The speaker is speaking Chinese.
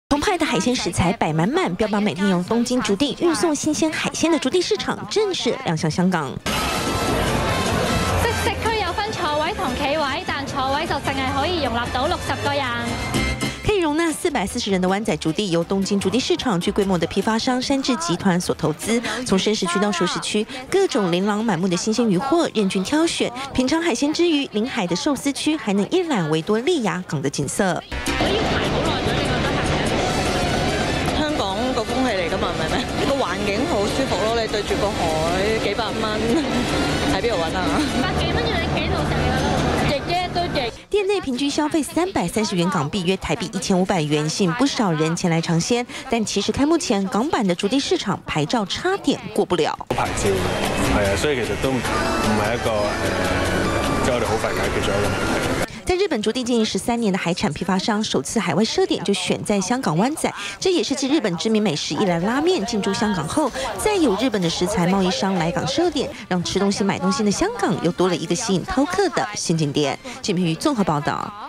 澎湃的海鲜食材摆满满，标榜每天由东京竹地运送新鲜海鮮的竹地市場正式亮相香港。 即食區有分坐位同企位，但坐位就淨係可以容納到60個人。 可以容纳440人的灣仔竹地，由東京竹地市場具規模的批發商山治集團所投資。從生食區到熟食區，各種琳琅滿目的新鮮魚貨任君挑選。品嘗海鮮之餘，臨海的壽司區還能一覽維多利亞港的景色。 我要排好耐咗，你覺得係咪啊？香港個風氣嚟㗎嘛，唔係咩？個環境好舒服咯，你對住個海，幾百蚊喺邊度揾啊？100幾蚊要你企度食㗎啦，值啫都值。 店內平均消費330元港幣，約台幣1500元，吸引不少人前來嘗鮮。但其實開幕前，港版的竹地市場牌照差點過不了。 牌照係啊，所以其實都唔係一個即係我哋好快解決咗一個問題。 在日本竹地經營13年的海產批發商，首次海外設點就選在香港灣仔，這也是繼日本知名美食一蘭拉麵進駐香港後，再有日本的食材貿易商來港設點，讓吃東西買東西的香港又多了一個吸引饕客的新景點。金平宇綜合報道。